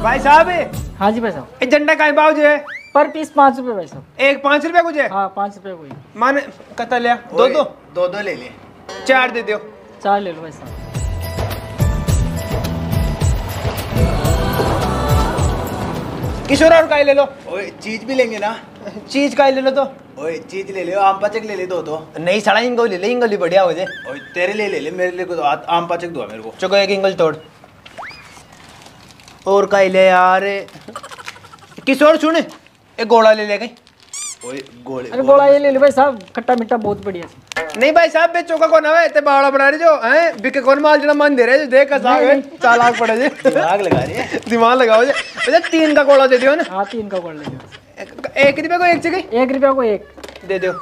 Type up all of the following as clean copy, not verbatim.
भाई साहब हाँ जी भाई साहब। एक झंडा का भाव जो है पर पीस 5 रुपए भाई साहब। एक 5 रुपए कुछ है। हाँ 5 रुपए कोई माने कता लिया दो ले ले 4 दे दो। 4 ले लो भाई साहब। किशोर और काय ले लो। ओए चीज भी लेंगे ना। चीज काय ले लो तो। ओए चीज ले ले आम पाचक ले ले दो तो। नहीं साला इंगल ले ले, इंगल ही बढ़िया हो जाए। ओए तेरे ले ले मेरे लिए को आम पाचक दो मेरे को। चलो एक इंगल तोड़ और काय ले यार। किशोर सुन एक गोला ले ले गई। ओए गोले अरे गोला ये ले लो भाई साहब, खट्टा मीठा बहुत बढ़िया। नहीं भाई साहब बे चौका कौन है ते बावड़ा बना रही जो हैं बिके कौन माल जना मन दे रहे देख का साग 4 लाख पड़े जी। दिमाग लगा रही है। दिमाग लगाओ जी। अच्छा 3 का गोला दे दियो ना। हाँ 3 का गोला ले लो। 1 रुपए को एक चाहिए। 1 रुपया को एक दे दो।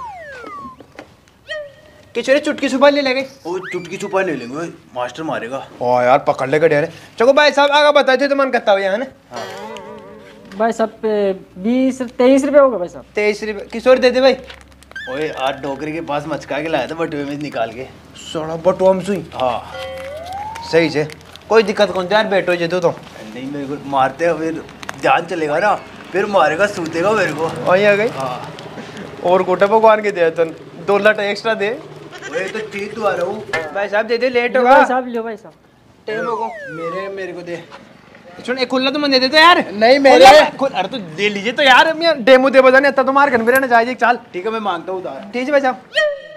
किशोर चुटकी छुपा ले गई। ओ चुटकी छुपा ले लेंगे मास्टर मारेगा। ओ यार पकड़ ले गए। चलो भाई साहब आगे बताए थे तो मन करता हुआ है ना। भाई साहब 23 रुपए होगा भाई साहब। 23 रुपए किशोर दे दे भाई। ओए आज डोकरी के पास मचका के लाया था बटुए में निकाल के। सोना बटुआ में सुई। हाँ सही से कोई दिक्कत कौन यार बैठो जे तो नहीं मेरे को मारते हो फिर जान चलेगा ना, फिर मारेगा सूतेगा मेरे को। वही आ गई। हाँ और कोटे भगवान के दे तन 2 लाख एक्स्ट्रा दे। ओए तो चीज तो आ रहा हूँ भाई साहब दे दे लेट लो होगा। भाई साहब, लो भाई साहब। टाइम होगा। मेरे को दे। सुन एक खुला तो मन दे देते यार। नहीं मेरे अरे तो दे लीजिए तो यार मैं डेमो दे बजाने आता तुम्हारे घर में रहना चाहिए। चाल ठीक है मैं मांगता हूँ उधार। ठीक है भाई साहब।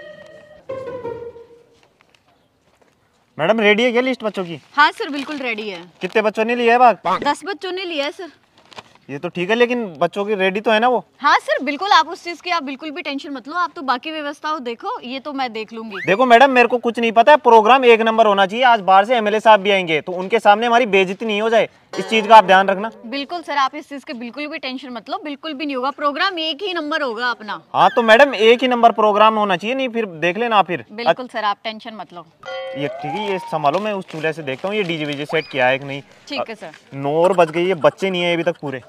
मैडम रेडी है क्या लिस्ट बच्चों की? हाँ सर बिल्कुल रेडी है। कितने बच्चों ने लिया है भाग? 10 बच्चों ने लिया है सर। ये तो ठीक है लेकिन बच्चों की रेडी तो है ना वो? हाँ सर बिल्कुल, आप उस चीज की आप बिल्कुल भी टेंशन मत लो। आप तो बाकी व्यवस्थाओं देखो, ये तो मैं देख लूंगी। देखो मैडम मेरे को कुछ नहीं पता है, प्रोग्राम 1 नंबर होना चाहिए। आज बाहर से एमएलए साहब भी आएंगे तो उनके सामने हमारी बेइज्जती नहीं हो जाए, इस चीज का आप ध्यान रखना। बिल्कुल सर, आप इस चीज के बिल्कुल भी टेंशन मत लो, बिल्कुल भी नहीं होगा। प्रोग्राम 1 ही नंबर होगा अपना। हाँ तो मैडम 1 ही नंबर प्रोग्राम होना चाहिए, नहीं फिर देख लेना फिर। बिल्कुल सर, आप टेंशन मत लो। ये ठीक है, ये संभालो, मैं उस चूल्हे से देखता हूँ ये डीजे वीजे सेट किया है कि नहीं। ठीक है सर। 9 और बज गई, ये बच्चे नहीं है अभी तक पूरे।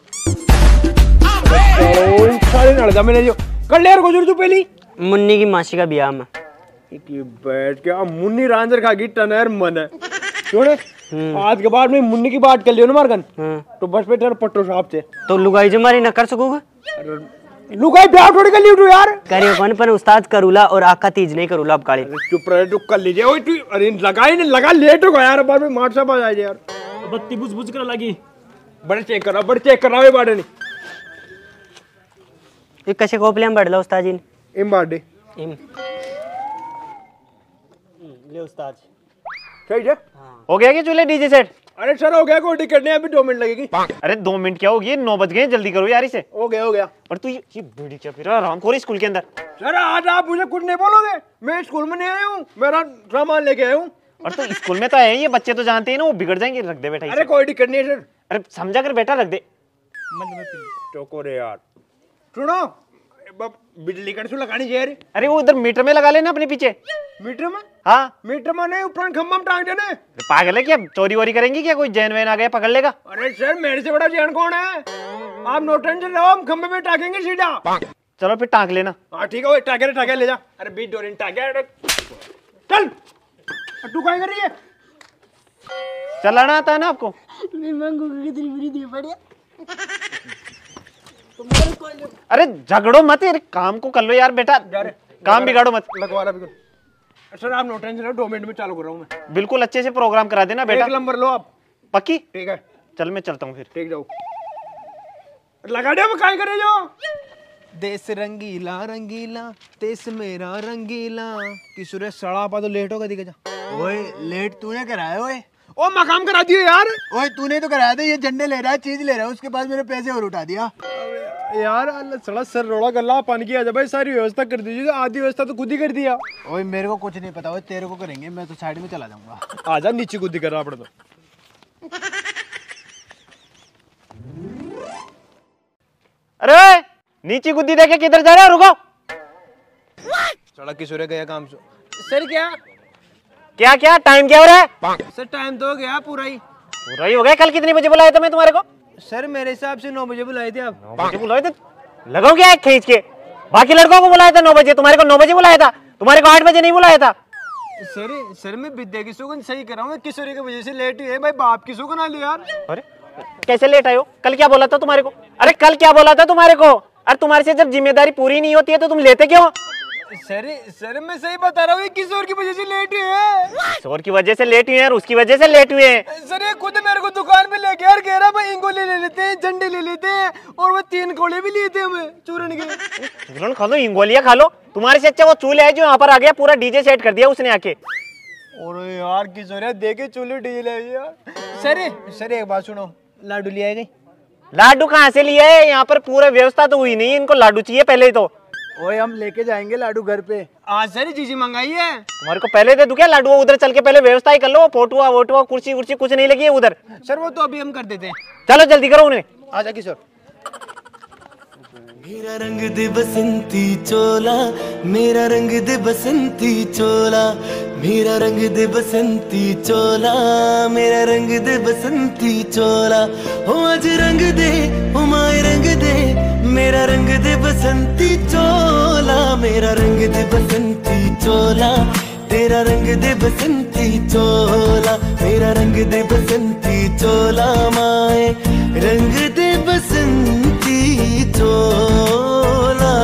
कर ले यार गुजर तू पहली। मुन्नी की मासी का ब्याह में बैठ के मुन्नी रांझर खा गई टनर मन है। छोड़े आज के बाद में मुन्नी की बात कर लियो ना मारगन तो बस पे तेरे पट्टो साहब से तो लुगाई जमारी न कर सकोगे। लुगाई ब्याह थोड़ी कर लियो तू यार। करियो कौन पर उस्ताद करूला और आका तीज नहीं करूला अब काले। चुप रह तू कर लीजिए। ओए तू अरे लगाई नहीं लगा लेट हो गया यार। बाद में मार साहब आ जाए यार। बत्ती बुझ बुझ कर लगी। बड़े चेक करा ये बाड़े नहीं ये कसे कोपले में बढ़ला उस्ताद जी ने इम बाड़े इम ले उस्ताद सही है। हो गया कि चूल्हे डीजे सेट? अरे सर हो गया कोई टिकट नहीं, अभी 2 मिनट लगेगी। अरे 2 मिनट क्या होगी, 9 बज गए, जल्दी करो यार इसे। हो गया। पर तू ये बीड़ी क्या फिर आराम खोरी स्कूल के अंदर। सर आज आप मुझे कुछ नहीं बोलोगे, मैं स्कूल में नहीं आया हूँ, मेरा सामान लेके आया हूँ। और तो स्कूल में तो है, ये बच्चे तो जानते हैं ना वो बिगड़ जाएंगे। रख दे बेटा। अरे कोई टिकट नहीं है सर। अरे समझा कर बेटा, रख दे। चौको रे यार। सुनो बिजली कट लगानी चाहिए। अरे वो उधर मीटर में लगा लेना अपने पीछे। मीटर में? हाँ मीटर में नहीं, ऊपर खंभा में टांग देने। पागल है क्या? चोरी वोरी करेंगी क्या? कोई जैन वैन आ गया पकड़ लेगा? अरे सर मेरे से बड़ा जैन कौन है? आप नो टेंशन रहो, हम खंभे में टांगेंगे सीधा। चलो फिर टांग लेना। हाँ ठीक है, टांगे ले जा। अरे बीच डोरी टांगे चल। तू क्या कर रही है? चलाना आता है ना आपको? अरे झगड़ो मत, काम को कर लो यार बेटा, काम बिगाड़ो मत। लगवा रहा बिल्कुल। सर आप नो टेंशन रहो, 2 मिनट में चालू कर रहा हूँ मैं। बिल्कुल अच्छे से प्रोग्राम करा देना बेटा। 1 नंबर लो आप। पक्की? ठीक है चल मैं चलता हूँ फिर। ठीक जाओ। लगा दे मैं काय करे जो। देश रंगीला रंगीला देश मेरा रंगीला। किशोर सड़ा पा तो लेट होगा दिखे जा। ओए लेट तूने कराया। ओए ओ मकाम करा दियो यार। ओए तूने तो कराया था, ये झंडे ले रहा है, चीज ले रहा है, उसके पास मेरे पैसे और उठा दिया यार। सड़ा सर रोड़ा गला पानी की आजा भाई, सारी व्यवस्था कर दीजिए। आधी व्यवस्था तो खुद ही कर दिया। ओए मेरे को कुछ नहीं पता, ओए तेरे को करेंगे, मैं तो साइड में चला जाऊंगा। आजा नीचे खुद ही करना पड़ता। अरे नीचे गुद्दी देके किधर जा रहे हो? रुको। सड़ा किशोर गया काम से। सर क्या क्या टाइम क्या हो रहा है? सर टाइम तो हो गया पूरा ही हो गया। कल कितने बजे बुलाया था मैं तुम्हारे को? सर मेरे हिसाब से 9 बजे बुलाए थे आप। 9 बजे बुलाए थे? लगाओ क्या खींच के? बाकी लड़कों को बुलाया था 9 बजे, तुम्हारे को 9 बजे बुलाया था। तुम्हारे को 8 बजे नहीं बुलाया था। सर मैं विद्या की सुगंध सही कर रहा हूँ, किशोरी की वजह से लेट हुई है भाई। बाप की सुगंध आ ली यार। अरे कैसे लेट आए हो? कल क्या बोला था तुम्हारे को? अरे कल क्या बोला था तुम्हारे को? अरे तुम्हारे से जब जिम्मेदारी पूरी नहीं होती है तो तुम लेते क्यों? सर मैं सही बता रहा हूँ, किशोर की वजह से लेट हुए हैं। किशोर की वजह से लेट हुए हैं और उसकी वजह से लेट हुए हैं। सर ये खुद मेरे को दुकान पे लेके यार कह रहा भाई इंगोले ले लेते हैं, झंडे ले लेते हैं और वो 3 कोड़े भी लिए थे हमें चूरन के। चूरन खा लो, इंगोलिया खा लो। तुम्हारे से अच्छा वो चूल्हे है जो यहाँ पर आ गया, पूरा डीजे सेट कर दिया उसने आके। और यार किशोर देखे चूल्हे डीजे ले यार। सर एक बात सुनो, लाडू ले आएगी? लाडू कहाँ से लिए है? यहाँ पर पूरा व्यवस्था तो हुई नहीं, इनको लाडू चाहिए पहले तो। ओए हम लेके जाएंगे लाडू घर पे। आज सर जीजी मंगाई है। तुम्हारे को पहले दे दूं क्या लाडू? उधर चल के पहले व्यवस्था ही कर लो। फोटुआ वोटुआ कुर्सी कुर्सी कुछ नहीं लगी है उधर। सर वो तो अभी हम कर देते हैं। चलो जल्दी करो उन्हें। आजा किशोर। मेरा रंग दे बसंती चोला, मेरा रंग दे बसंती चोला, मेरा रंग दे बसंती चोला, मेरा रंग दे बसंती चोला। हो आज रंग दे, हो माए रंग दे, मेरा रंग दे बसंती चोला, मेरा रंग दे बसंती चोला, तेरा रंग दे बसंती चोला, मेरा रंग दे बसंती चोला, माए रंग दे बसंती चोला।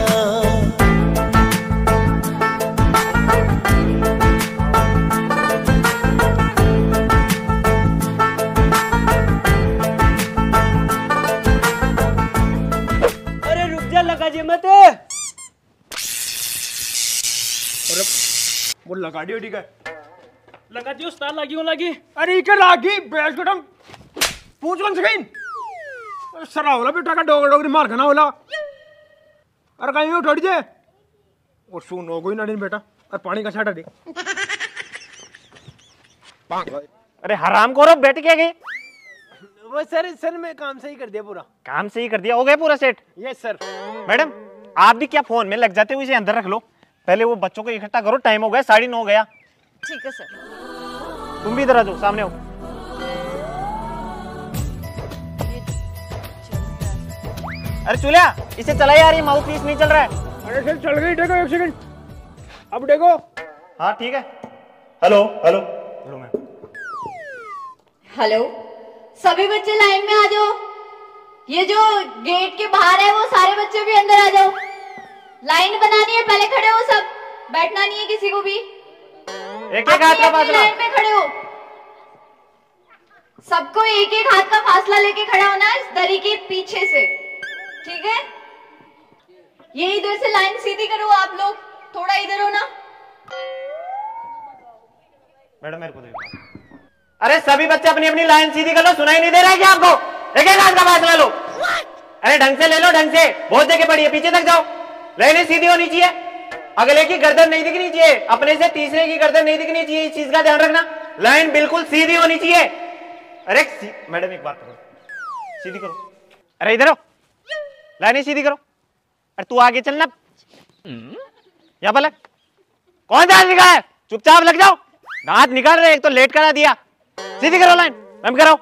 अरे रुक जा, लगा जे मत। वो लगा दियो ठीक है। लगा दियो उस्ताद, लगी हो लगी। अरे इके लागी बैठ के पूछ कौन से गई सरा होला बेटा का डोगरी मार खाना होला। अरे कहीं उठ जे और सुन हो गई ना बेटा। और पानी का छाटा दे। अरे हराम करो, बैठ क्या गए? वो सर मैं काम सही कर दिया पूरा। काम सही कर दिया, हो गया पूरा सेट? Yes sir. मैडम आप भी क्या फोन में लग जाते हो? इसे अंदर रख लो, पहले वो बच्चों को इकट्ठा करो। टाइम हो गया, 9:30 हो गया। ठीक है सर। तुम भी इधर आ जाओ, सामने हो। अरे चूल्हा इसे चला यार, ये माउथ पीस नहीं चल रहा है। अरे सर चल गई, देखो 1 सेकंड। अब देखो। हाँ ठीक है। Hello hello hello ma'am. Hello, सभी बच्चे लाइन में आ जाओ। ये जो गेट के बाहर है वो सारे बच्चे भी अंदर आ जाओ। लाइन बनानी है, पहले खड़े हो सब, बैठना नहीं है किसी को भी। एक हाथ का फासला। लाइन में खड़े हो, सबको एक हाथ का फासला लेके खड़ा होना है इस दरी के पीछे से, ठीक है? ये इधर से लाइन सीधी करो आप लोग, थोड़ा इधर हो ना। मैडम मेरे को देखो। अरे सभी बच्चे अपनी अपनी लाइन सीधी कर लो, सुनाई नहीं दे रहा है क्या आपको? एक हाथ का फासला लो। अरे ढंग से ले लो, ढंग से। बहुत जगह पड़ी है, पीछे तक जाओ। लाइनें सीधी होनी चाहिए, अगले की गर्दन नहीं दिखनी चाहिए, अपने से तीसरे की गर्दन नहीं दिखनी चाहिए। इस चीज का ध्यान रखना, लाइन बिल्कुल सीधी होनी चाहिए। अरे मैडम एक बात करो, सीधी करो। अरे इधर आओ, लाइनें सीधी करो। अरे तू आगे चलना, यहाँ पलक। कौन दांत निकाल है? चुपचाप लग जाओ। दांत निकाल रहे, एक तो लेट करा दिया। सीधी करो लाइन, मैम कराओ।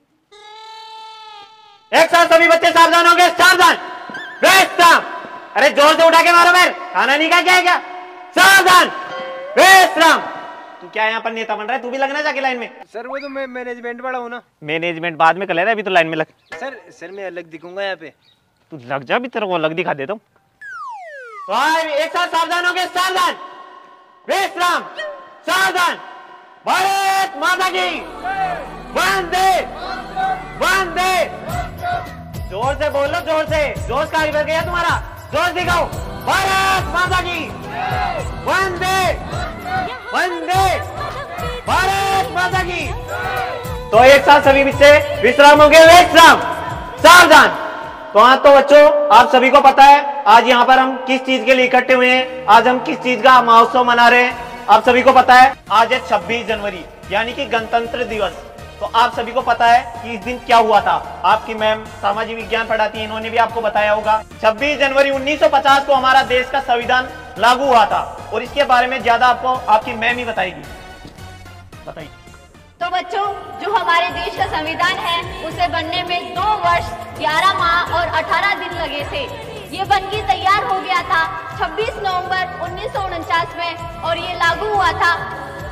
एक साथ सभी बच्चे सावधान हो गए, सावधान। विश्राम। अरे जोर से उठा के मारो मैर, खाना नहीं खा क्या है क्या? सावधान, विश्राम। तू क्या यहाँ पर नेता बन रहा है? तू भी लगना जाके लाइन में। सर वो तो मैं मैनेजमेंट वाला हूँ ना। मैनेजमेंट बाद में कर ले रहा है, अभी तो लाइन में लग। सर मैं अलग दिखूंगा यहाँ पे। तू लग जा, भी तेरे को अलग दिखा देता हूँ। तो एक साथ सावधान हो गए, सावधान, विश्राम, सावधान। भारत माता की वंदे वंदे। जोर से बोलो, जोर से। जोश का भर गया तुम्हारा, जोर दिखाओ। भारत माता की वंदे वंदे, भारत माता की। तो एक साथ सभी बच्चे विश्राम हो गए, विश्राम, सावधान। तो हाँ तो बच्चों, आप सभी को पता है आज यहाँ पर हम किस चीज के लिए इकट्ठे हुए हैं, आज हम किस चीज का महोत्सव मना रहे हैं। आप सभी को पता है आज है 26 जनवरी यानी कि गणतंत्र दिवस। तो आप सभी को पता है कि इस दिन क्या हुआ था। आपकी मैम सामाजिक विज्ञान पढ़ाती है, इन्होंने भी आपको बताया होगा। 26 जनवरी 1950 को हमारा देश का संविधान लागू हुआ था और इसके बारे में ज्यादा आपको आपकी मैम ही बताएगी। बताइए। तो बच्चों, जो हमारे देश का संविधान है उसे बनने में 2 वर्ष 11 माह और 18 दिन लगे थे। ये बनके तैयार हो गया था 26 नवंबर 1949 में और ये लागू हुआ था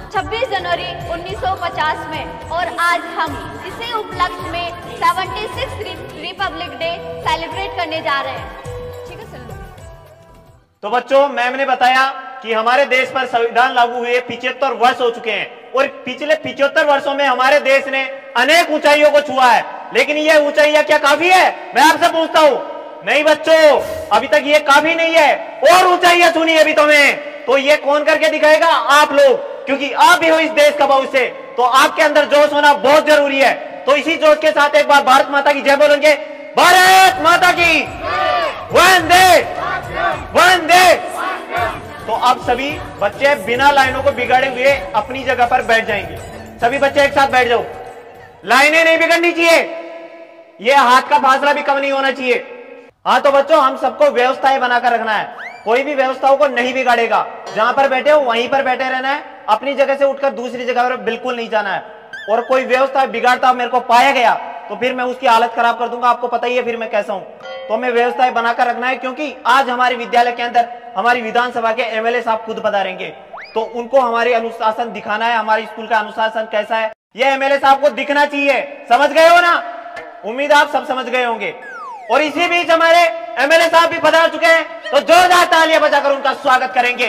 26 जनवरी 1950 में और आज हम इसी उपलक्ष्य में 76 रिपब्लिक डे सेलिब्रेट करने जा रहे हैं। ठीक है सर। तो बच्चों, मैम ने बताया कि हमारे देश पर संविधान लागू हुए 75 वर्ष हो चुके हैं और पिछले 75 वर्षों में हमारे देश ने अनेक ऊंचाइयों को छुआ है, लेकिन ये ऊंचाइयां क्या काफी है? मैं आपसे पूछता हूं। नहीं बच्चों, अभी तक ये काफी नहीं है, और ऊंचाइयां छूनी है अभी तुम्हें। तो ये कौन करके दिखाएगा? आप लोग, क्योंकि आप भी हो इस देश का भविष्य। तो आपके अंदर जोश होना बहुत जरूरी है। तो इसी जोश के साथ एक बार भारत माता की जय बोलेंगे। भारत माता की वंदे वंदे। तो अब सभी बच्चे बिना लाइनों को बिगाड़े हुए अपनी जगह पर बैठ जाएंगे। सभी बच्चे एक साथ बैठ जाओ। लाइनें नहीं बिगड़नी चाहिए, ये हाथ का फासला भी कम नहीं होना चाहिए। हाँ तो बच्चों, हम सबको व्यवस्थाएं बनाकर रखना है, कोई भी व्यवस्थाओं को नहीं बिगाड़ेगा। जहां पर बैठे हो वहीं पर बैठे रहना है, अपनी जगह से उठकर दूसरी जगह पर बिल्कुल नहीं जाना है। और कोई व्यवस्था बिगाड़ता मेरे को पाया गया तो फिर मैं उसकी हालत खराब कर दूंगा। आपको पता ही है फिर मैं कैसा हूं। तो हमें व्यवस्थाएं बनाकर रखना है, क्योंकि आज हमारे विद्यालय के अंदर हमारी विधानसभा के एमएलए साहब खुद पधारेंगे, तो उनको हमारे अनुशासन दिखाना है, हमारे स्कूल का अनुशासन कैसा है ये एमएलए साहब को दिखना चाहिए। समझ गए हो ना? उम्मीद आप सब समझ गए होंगे। और इसी बीच हमारे एमएलए साहब भी पधार चुके हैं, तो जोरदार तालियां बजाकर उनका स्वागत करेंगे।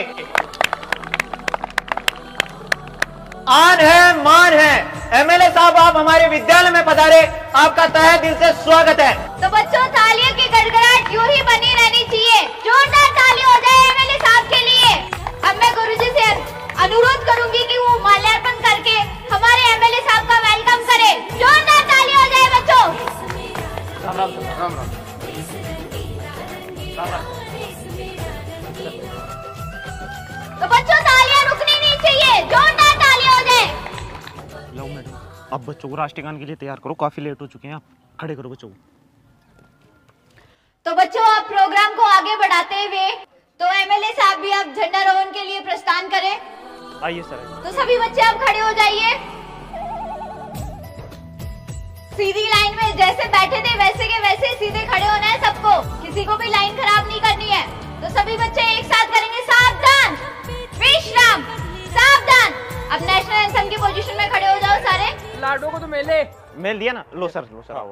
आन है, मान है। एमएलए साहब आप हमारे विद्यालय में पधारे, आपका तहे दिल से स्वागत है। तो बच्चों, तालियों की गड़गड़ाहट यूं ही बनी रहनी चाहिए। जोरदार ताली हो जाए एमएलए साहब के लिए। अब मैं गुरुजी से अनुरोध करूंगी कि वो माल्यार्पण करके हमारे एमएलए साहब का वेलकम करें। जोरदार ताली हो जाए बच्चों। राम राम राम राम राम राम। तो बच्चों, तालियां रुकनी नहीं चाहिए, जोरदार ताली हो जाए। लो मैडम, अब बच्चों को राष्ट्रीय गान के लिए तैयार करो, काफी लेट हो चुके हैं। आप खड़े करो बच्चों को। तो बच्चों, आप प्रोग्राम को आगे बढ़ाते हुए तो एमएलए साहब भी अब झंडारोहण के लिए प्रस्थान करें। आइए सर। तो सभी बच्चे आप खड़े हो जाइए। सीधी लाइन में जैसे बैठे थे वैसे के वैसे सीधे खड़े होना है सबको, किसी को भी लाइन खराब नहीं करनी है। तो सभी बच्चे एक साथ करेंगे सावधान, विश्राम, सावधान। अब नेशनल एंथम की पोजीशन में खड़े हो जाओ सारे। लाडो को तो मेल दिया ना। लो सर, लो सर, आओ।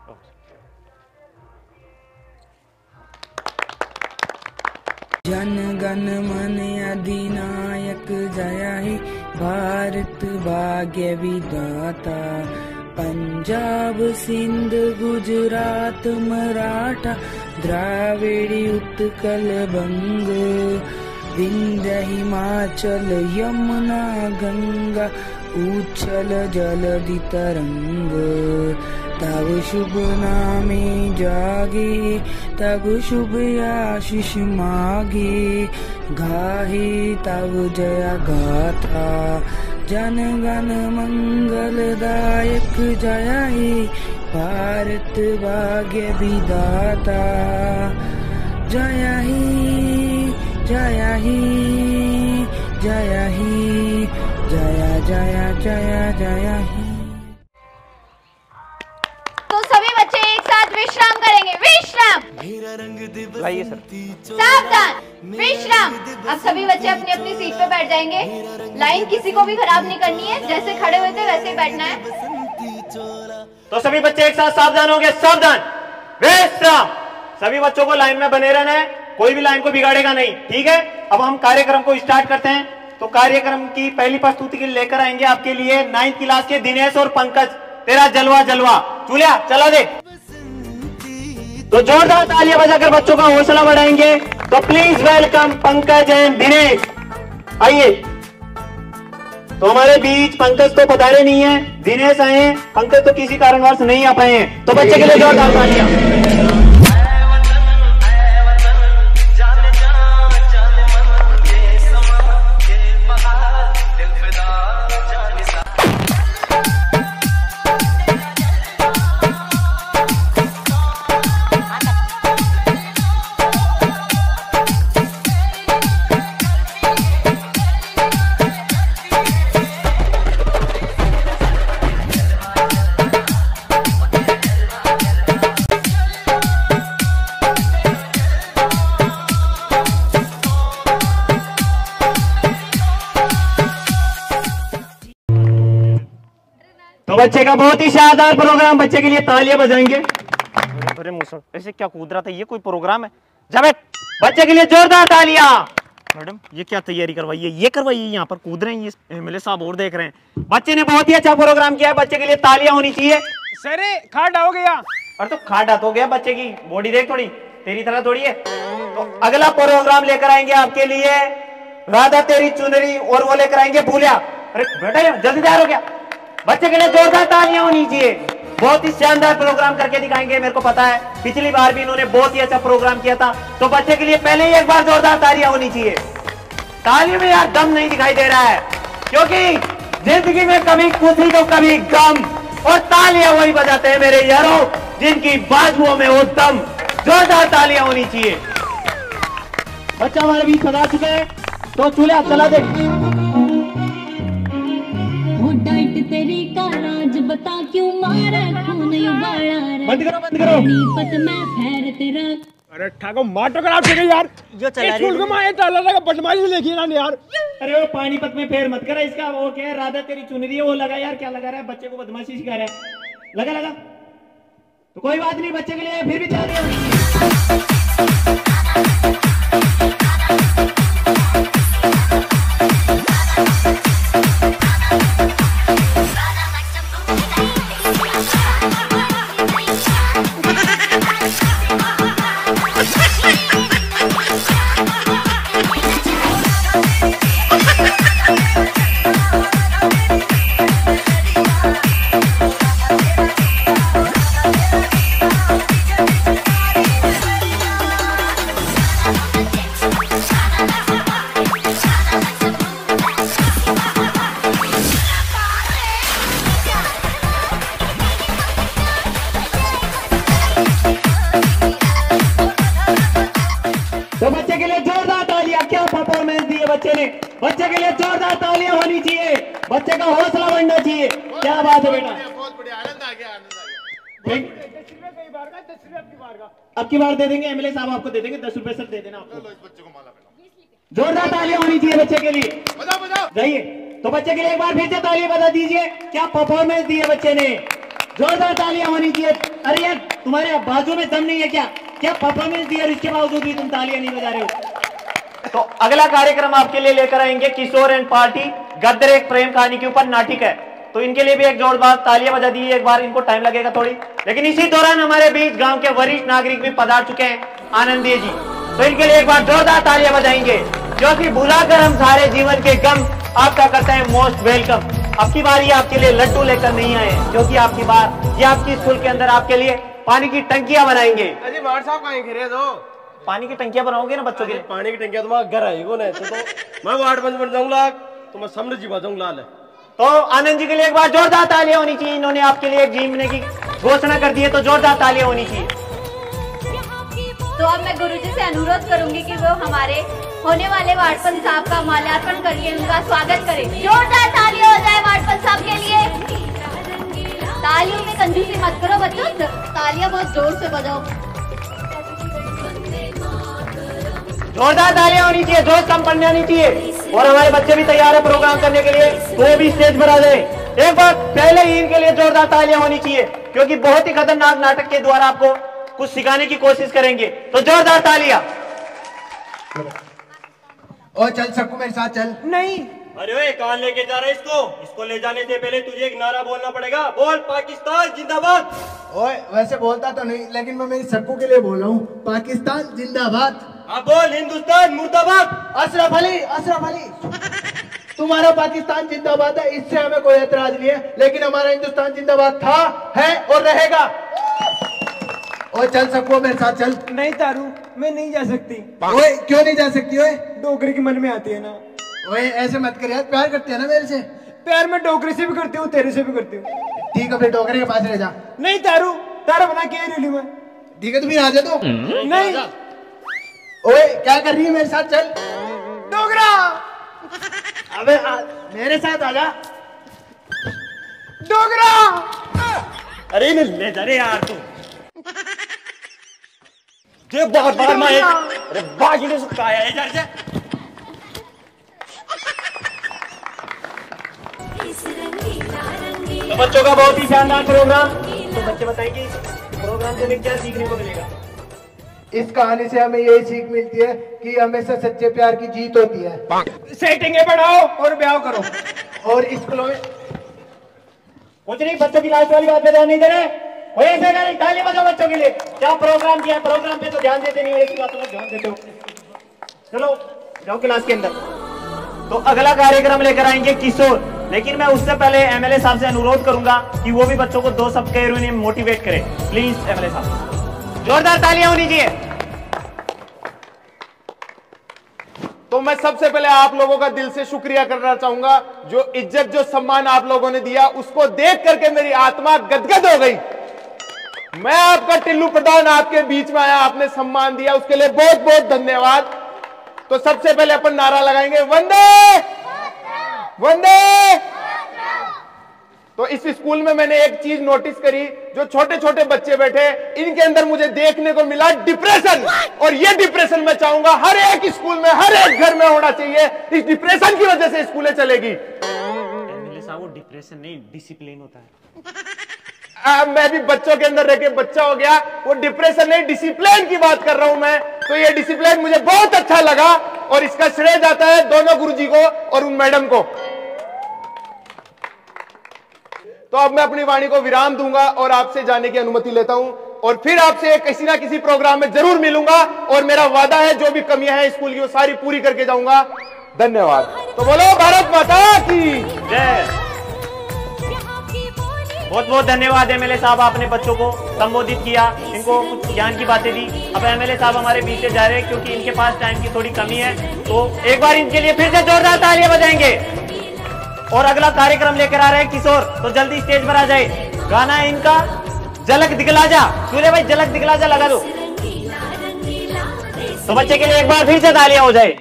जन गण मन अधिनायक जय हे भारत भाग्य विधाता। पंजाब सिंध गुजरात मराठा द्राविड़ उत्कल बंग। विंध्य हिमाचल यमुना गंगा उच्छल जलधि तरंग। तब शुभ नामे जागे तब शुभ आशीष मागे। गाहे तब जया गाथा जन गण मंगलदायक जय हे भारत भाग्य विधाता। जय हे जय हे जय हे जय जय जय जय हे। तो सभी बच्चे एक साथ विश्राम करेंगे। विश्राम, लाइए सर। सावधान, विश्राम। अब सभी बच्चे अपनी अपनी सीट पे बैठ जाएंगे। लाइन किसी को भी खराब नहीं करनी है, जैसे खड़े हुए थे वैसे ही बैठना है। तो सभी बच्चे एक साथ सावधान होंगे। सावधान, विश्राम। सभी बच्चों को लाइन में बने रहना है, कोई भी लाइन को बिगाड़ेगा नहीं, ठीक है? अब हम कार्यक्रम को स्टार्ट करते हैं। तो कार्यक्रम की पहली प्रस्तुति के लिए लेकर आएंगे आपके लिए 9th क्लास के दिनेश और पंकज। तेरा जलवा जलवा। चूलिया चला दे। तो जोरदार तालियां बजाकर बच्चों का हौसला बढ़ाएंगे। तो please welcome Pankaj and Dinesh. आइए। तो हमारे बीच पंकज तो पधारे नहीं है, दिनेश आए हैं। पंकज तो किसी कारणवश नहीं आ पाए हैं। तो बच्चे के लिए जोरदार तालियां। तो बच्चे का बहुत ही शानदार प्रोग्राम, बच्चे के लिए तालियां बजाएंगे। अरे मुसड़, ऐसे क्या कूद रहा था, ये कोई प्रोग्राम है? जावेद, बच्चे के लिए जोरदार तालियां। मैडम ये क्या तैयारी करवाई है, ये करवाइए, यहाँ पर कूद रहे हैं ये एमएलए साहब और देख रहे हैं। बच्चे ने बहुत ही अच्छा प्रोग्राम किया है, बच्चे के लिए तालियां होनी चाहिए। सर खाट हो गया। और तो खाट हो गया, बच्चे की बॉडी देख, थोड़ी तेरी तरह थोड़ी है। तो अगला प्रोग्राम लेकर आएंगे आपके लिए राधा तेरी चुनरी, और वो लेकर आएंगे भूलिया। अरे बेटा जल्दी तैयार हो गया। बच्चे के लिए जोरदार तालियां होनी चाहिए। बहुत ही शानदार प्रोग्राम करके दिखाएंगे, मेरे को पता है पिछली बार भी इन्होंने बहुत ही अच्छा प्रोग्राम किया था। तो बच्चे के लिए पहले ही एक बार जोरदार तालियां होनी चाहिए। तालियों में यार दम नहीं दिखाई दे रहा है, क्योंकि जिंदगी में कभी खुशी तो कभी गम, और तालियां वही बजाते हैं मेरे यारों जिनकी बाजुओं में वो दम। जोरदार तालियां होनी चाहिए। बच्चा हमारे बीच सजा चुके हैं, तो चूल्हा चला दे। तेरी का राज बता क्यों मारा खून उबाला रे। बंद करो बंद करो। पत में फेर तेरा। अरे ठाको मार कर आप यार, जो चला रही स्कूल को मार डाला लगा बदमाशी लेखी ना यार। अरे वो पानीपत में फेर मत करा, इसका वो क्या है, राधा तेरी चुनरी है वो लगा। यार क्या लगा रहा है, बच्चे को बदमाशी सिखा रहा है। लगा लगा तो कोई बात नहीं, बच्चे के लिए फिर भी चल रही है। तो बच्चे के लिए जोरदार तालियां, क्या परफॉर्मेंस दी है बच्चे ने। बच्चे के लिए जोरदार तालियां होनी चाहिए, बच्चे का हौसला बढ़ना चाहिए। क्या बात है बेटा, बहुत बढ़िया, आनंद आ गया, आनंद आ गया। 10 रुपए अब की बार दे देंगे, एमएलए साहब आपको दे देंगे 10 रुपए सर दे देना आपको। इस बच्चे को माला पहनाओ। जोरदार तालियां होनी चाहिए बच्चे के लिए। बजाओ बजाओ। जाइए, तो बच्चे के लिए एक बार फिर से तालियां बजा दीजिए। क्या परफॉर्मेंस दी है बच्चे ने, जोरदार तालियां होनी चाहिए। अरे यार तुम्हारे बाजू में दम नहीं है क्या, क्या परफॉर्मेंस दी है, इसके बावजूद भी तुम तालियां नहीं बजा रहे हो। तो अगला कार्यक्रम आपके लिए लेकर आएंगे किशोर एंड पार्टी, गद्दर एक प्रेम कहानी के ऊपर नाटक है। तो इनके लिए भी एक जोरदार तालियां बजा दी एक बार, इनको टाइम लगेगा थोड़ी, लेकिन इसी दौरान हमारे बीच गांव के वरिष्ठ नागरिक भी पधार चुके हैं, आनंदी जी। तो इनके लिए एक बार जोरदार तालियां बजाएंगे, क्योंकि भुलाकर हम सारे जीवन के गम आपका करते हैं मोस्ट वेलकम। अब की बार ये आपके लिए लड्डू लेकर नहीं आए, क्योंकि आपकी बार ये आपकी स्कूल के अंदर आपके लिए पानी की टंकियां बनाएंगे। अजी मार साहब कहीं खिरे दो, पानी की टंकियां बनाओगे ना बच्चों के लिए। पानी की टंकियां तुम्हारा घर आएगी ना, तो मैं वार्ड बंद बन जाऊंगा, तो मैं समझ जी बाजूंगा लाल। तो आनंद जी के लिए एक बार जोरदार तालियां होनी चाहिए, इन्होंने आपके लिए जीतने की घोषणा कर दी है, तो जोरदार तालियां होनी चाहिए। तो अब मैं गुरुजी से अनुरोध करूंगी कि वो हमारे होने वाले वार्डपन साहब का माल्यार्पण करके उनका स्वागत करें। जोरदार तालियां हो जाए वार्डपन साहब के लिए। तालियों में कंजूसी मत करो बच्चों, तालियां बहुत जोर से बजाओ। जोरदार तालियां होनी चाहिए, जोश कम पड़ना नहीं चाहिए। और हमारे बच्चे भी तैयार है प्रोग्राम करने के लिए, तो भी स्टेज पर आ जाए। एक बार पहले ही इनके लिए जोरदार तालियां होनी चाहिए, क्योंकि बहुत ही खतरनाक नाटक के द्वारा आपको कुछ सिखाने की कोशिश करेंगे, तो जोरदार तालियां। और चल सकू मेरे साथ चल। नहीं अरे ओए कहां लेके जा रहे इसको ले जाने से पहले तुझे एक नारा बोलना पड़ेगा। बोल पाकिस्तान जिंदाबाद। ओए वैसे बोलता तो नहीं, लेकिन मैं मेरी सक्कू के लिए बोल रहा हूँ, पाकिस्तान जिंदाबाद। हाँ बोल हिंदुस्तान मुर्दाबाद। अशरफ अली तुम्हारा पाकिस्तान जिंदाबाद है, इससे हमें कोई एतराज नहीं है, लेकिन हमारा हिंदुस्तान जिंदाबाद था, है और रहेगा। ओए चल सकू मेरे साथ चल। नहीं तारू, मैं नहीं जा सकती। ओए क्यों नहीं जा सकती? ओए डोगरी की मन में आती है ना। ओए ऐसे मत कर यार, प्यार करती है ना मेरे से। प्यार मैं डोगरी से भी करती हूँ, तेरे से भी करती हूँ। ठीक है फिर डोगरी के पास रह जा। नहीं तारू, तारा बना के रेली में। ठीक है तो फिर आ जा। तो नहीं ओए क्या कर रही है, मेरे साथ चल। डोगरा अबे मेरे साथ आ जा। डोगरा अरे ले जा रे यार तू। जे बार बार मैं अरे बागी ने सुखाया है इधर से। बच्चों का बहुत ही शानदार प्रोग्राम। तो बच्चे बताएंगे प्रोग्राम से हमें क्या सीखने को मिलेगा? इस कहानी से हमें यही सीख मिलती है कि हमेशा सच्चे प्यार की जीत होती है। सेटिंगें बढ़ाओ और ब्याह करो। और स्कूलों में कुछ नहीं, बच्चों की लास्ट वाली बात पे ध्यान नहीं दे रहे। ऐसे करें, ताली बजाओ बच्चों के लिए। क्या प्रोग्राम किया, प्रोग्राम पे तो ध्यान देते नहीं हो, ऐसी बातों पर ध्यान देते हो। चलो जाओ क्लास के अंदर। तो अगला कार्यक्रम लेकर आएंगे किशोर, लेकिन मैं उससे पहले एमएलए साहब से अनुरोध करूंगा कि वो भी बच्चों को 2 शब्द कह रहे उन्हें मोटिवेट करें। प्लीज एमएलए साहब, जोरदार तालियां होनी चाहिए। तो मैं सबसे पहले आप लोगों का दिल से शुक्रिया करना चाहूंगा। जो इज्जत, जो सम्मान आप लोगों ने दिया, उसको देख करके मेरी आत्मा गदगद हो गई। मैं आपका टिल्लू प्रधान आपके बीच में आया, आपने सम्मान दिया, उसके लिए बहुत बहुत धन्यवाद। तो सबसे पहले अपन नारा लगाएंगे, वंदे वंदे। तो इस स्कूल में मैंने एक चीज नोटिस करी, जो छोटे छोटे बच्चे बैठे, इनके अंदर मुझे देखने को मिला डिप्रेशन। और ये डिप्रेशन मैं चाहूंगा हर एक स्कूल में, हर एक घर में होना चाहिए। इस डिप्रेशन की वजह से स्कूलें चलेगी। एमएलए साहब, वो डिप्रेशन नहीं, डिसिप्लिन होता है। मैं भी बच्चों के अंदर रह के बच्चा हो गया। वो डिप्रेशन नहीं, डिसिप्लिन की बात कर रहा हूं मैं। तो ये डिसिप्लिन मुझे बहुत अच्छा लगा और इसका श्रेय जाता है दोनों गुरुजी को और उन मैडम को। तो अब मैं अपनी वाणी को विराम दूंगा और आपसे जाने की अनुमति लेता हूं, और फिर आपसे किसी ना किसी प्रोग्राम में जरूर मिलूंगा। और मेरा वादा है, जो भी कमियां हैं स्कूल की, वो सारी पूरी करके जाऊंगा। धन्यवाद। तो बोलो भारत माता की जय। बहुत बहुत धन्यवाद एमएलए साहब, आपने बच्चों को संबोधित किया, इनको कुछ ज्ञान की बातें दी। अब एमएलए साहब हमारे बीच से जा रहे हैं क्योंकि इनके पास टाइम की थोड़ी कमी है। तो एक बार इनके लिए फिर से जोरदार तालियां बजाएंगे। और अगला कार्यक्रम लेकर आ रहे हैं किशोर, तो जल्दी स्टेज पर आ जाए। गाना है इनका झलक दिखला जा। सूर्य भाई, झलक दिखला जा लगा दो। तो बच्चे के लिए एक बार फिर से तालियां हो जाए।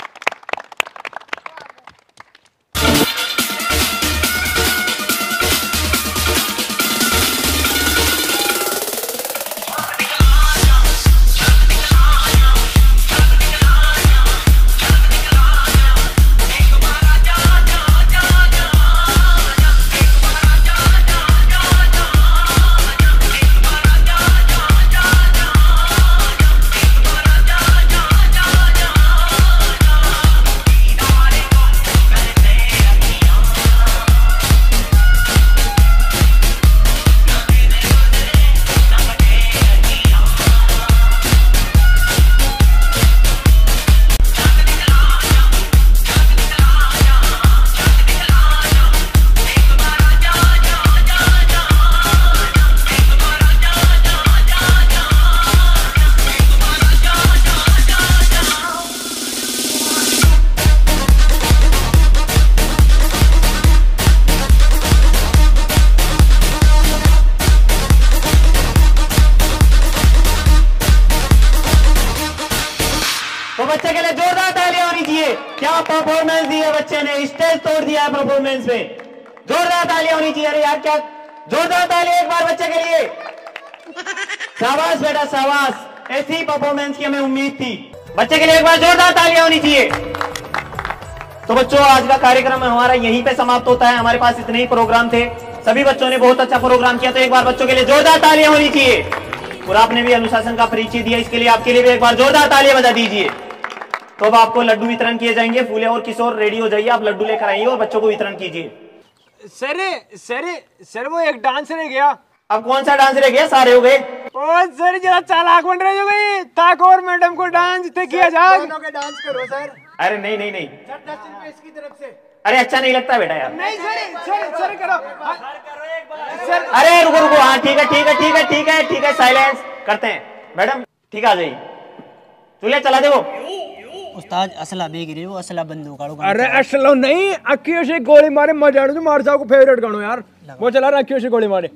क्या परफॉर्मेंस दी है बच्चे ने, स्टेज तोड़ दिया है परफॉर्मेंस में। जोरदार तालियां होनी चाहिए। अरे यार क्या जोरदार तालियां एक बार बच्चे के लिए। शाबाश बेटा शाबाश, ऐसी परफॉर्मेंस की हमें उम्मीद थी। बच्चे के लिए एक बार जोरदार तालियां होनी चाहिए। तो बच्चों, आज का कार्यक्रम हमारा यहीं पे समाप्त होता है। हमारे पास इतने ही प्रोग्राम थे, सभी बच्चों ने बहुत अच्छा प्रोग्राम किया। तो एक बार बच्चों के लिए जोरदार तालियां होनी चाहिए। और आपने भी अनुशासन का परिचय दिया, इसके लिए आपके लिए भी एक बार जोरदार तालियां बजा दीजिए। तो अब आपको लड्डू वितरण किए जाएंगे। फूले और किशोर रेडी हो जाइए, आप लड्डू लेकर आइए और बच्चों को वितरण कीजिए। सर वो एक डांस रह गया। अब कौन सा डांस रह गया? सारे हो गए। ओ सर जरा चालाक बन रहे हो गई, ताक और मैडम को डांस ते किया जाए। दोनों के डांस करो सर। अरे नहीं नहीं नहीं सर 10 रुपए इसकी तरफ से। अरे अच्छा नहीं लगता बेटा यार। नहीं सर करो सर। अरे रुको रुको, हाँ ठीक है ठीक है ठीक है ठीक है ठीक है, साइलेंस करते हैं। मैडम ठीक आ जाइए, चलिए चला दे। वो उस्ताद असला बेच रहे हो, असला बंदूक आड़ो। अरे असला नहीं, अक्कियों से गोली मारे मजा आड़ो। मार साहब को फेवरेट गानो यार, वो चला रहा अक्कियों से गोली मारे।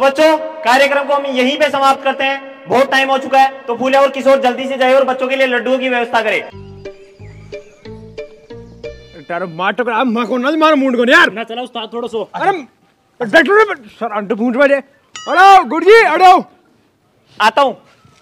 बच्चों, कार्यक्रम को हम यहीं पे समाप्त करते हैं, बहुत टाइम हो चुका है। तो फूले और किशोर जल्दी से जाए और बच्चों के लिए लड्डुओं की व्यवस्था करे। तारो मार टकरा अब मां को ना मार मुंड को यार ना चला उस्ताद थोड़ा सो। अरे डॉक्टर सर अंडर पूंछ बजे अरे गुड जी अड़ो आता हूं।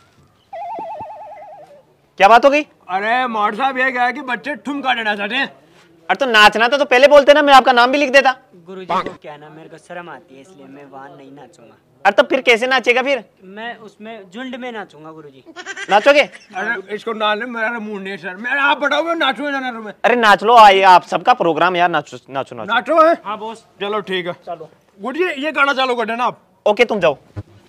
क्या बात हो गई? अरे मौड़ साहब ये कहा कि बच्चे ठुमका देना चाहते हैं। अरे तो नाचना था तो पहले बोलते ना, मैं आपका नाम भी लिख देता। गुरुजी को क्या ना, मेरे को शर्म आती है इसलिए मैं वहां नहीं नाचूंगा। अरे तो फिर कैसे नाचेगा फिर? मैं उसमें झुंड में नाचूंगा गुरुजी। नाचोगे? अरे इसको डाल मेरा मुंड नहीं सर, मैं आप बताओ मैं नाचूंगा ना मैं। अरे नाच लो, आइए आप सबका प्रोग्राम यार, नाचो नाचो नाचो। नाचो है? हाँ बॉस। चलो ठीक है, चलो गुड जी ये गाना चालू कर देना आप। ओके तुम जाओ।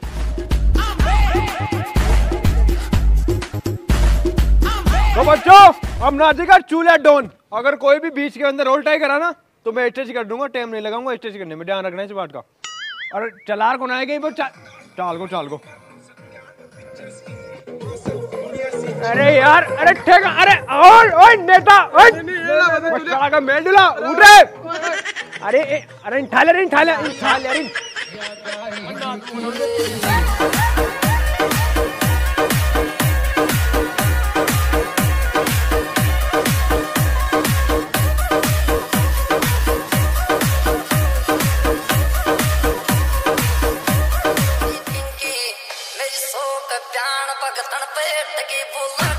तो बच्चों अब नाचेगा चूल्हा डॉन। अगर कोई भी बीच के अंदर रोल टाई करा ना तो मैं स्टेज कर दूंगा, टाइम नहीं लगाऊंगा स्टेज करने में, ध्यान रखना इस बात का। और चलार को ना आएगा वो चाल को। अरे यार अरे ठेका अरे ओए नेता ओए का मेल दिला उठ रे। अरे ठाले मेरी सो का प्यान भगतन पे टकी बोल